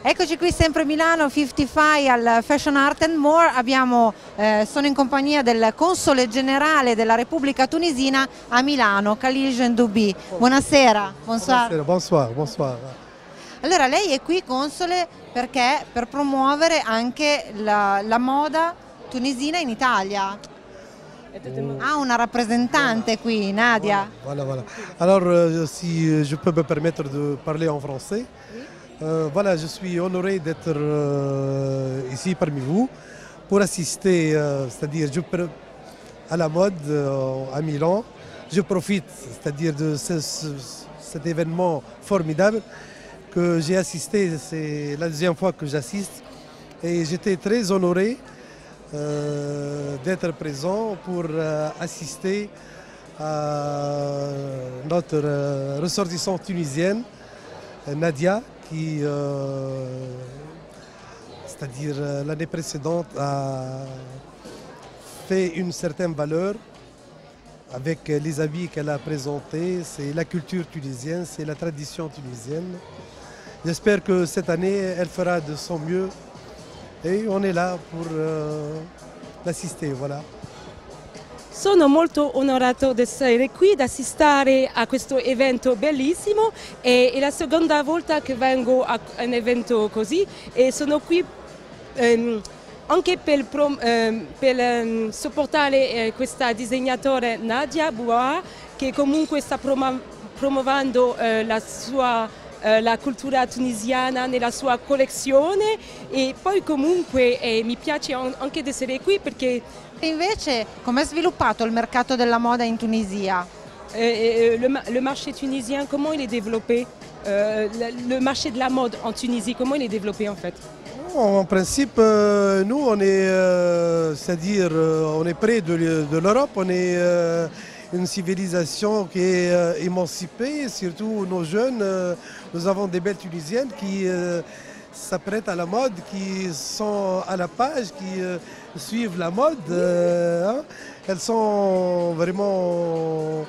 Eccoci qui sempre a Milano, 55 al Fashion Art and More. Sono in compagnia del console generale della Repubblica Tunisina a Milano, Khalil Gendoubi. Buonasera. Buonasera, bonsoir, bonsoir. Allora, lei è qui console perché per promuovere anche la moda tunisina in Italia. Ha una rappresentante qui, Nadia. Voilà. Alors, si je peux me permettre de parler en français. Voilà, je suis honoré d'être ici parmi vous pour assister, c'est-à-dire à la mode à Milan. Je profite, c'est-à-dire de cet événement formidable que j'ai assisté, c'est la deuxième fois que j'assiste et j'étais très honoré d'être présent pour assister à notre ressortissante tunisienne, Nadia, qui, c'est-à-dire l'année précédente, a fait une certaine valeur avec les habits qu'elle a présentés. C'est la culture tunisienne, c'est la tradition tunisienne. J'espère que cette année, elle fera de son mieux et on est là pour l'assister. Voilà. Sono molto onorato di essere qui, di assistere a questo evento bellissimo. È la seconda volta che vengo a un evento così e sono qui anche per supportare questa disegnatore Nadia Bouaa, che comunque sta promuovendo la cultura tunisiana nella sua collezione, e poi comunque mi piace anche di essere qui perché Invece, com'è sviluppato il mercato della moda in Tunisia? le marché tunisien, comment il est développé? Le marché de la mode en Tunisie, comment il est développé en fait? En principe, nous, on est, c'est-à-dire, on est près de l'Europe, on est une civilisation qui est émancipée, surtout nos jeunes. Nous avons des belles Tunisiennes qui s'apprêtent à la mode, qui sont à la page, qui suivent la mode. Elles sont vraiment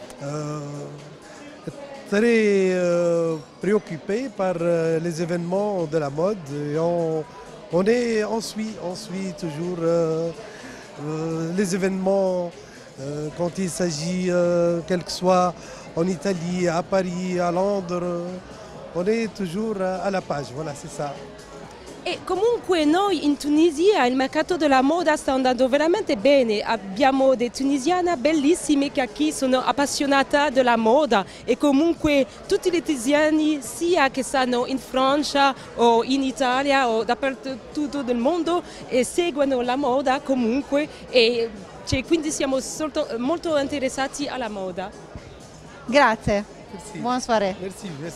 très préoccupées par les événements de la mode. Et on suit toujours les événements quand il s'agit, quel que soit en Italie, à Paris, à Londres. On est toujours à la page, voilà, c'est ça. E comunque noi in Tunisia il mercato della moda sta andando veramente bene, abbiamo delle tunisiane bellissime che qui sono appassionate della moda, e comunque tutti i tunisiani, sia che stanno in Francia o in Italia o dappertutto del mondo, seguono la moda comunque, e quindi siamo molto interessati alla moda. Grazie. Merci. Buona soirée. Merci.